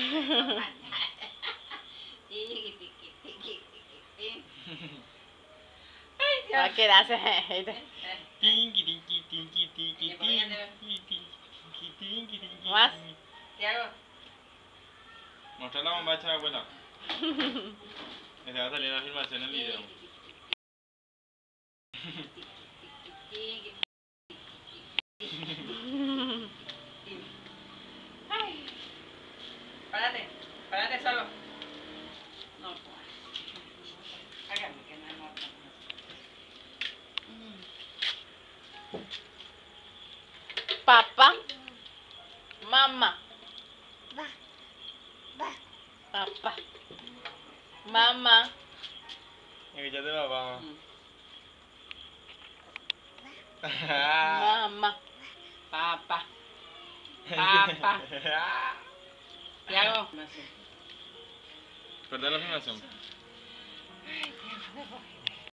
Va a quedarse. Más. Tiago. Mostrar la bombacha de abuela. Que se va a salir en la filmación en video. Párate solo. No, pues. Hágame que no es nota. Papá. Mamá. Papá. Mamá. Escuchate papá. Mamá. Papá. Papá. Tiago. Perdón la filmación. Ay, Dios,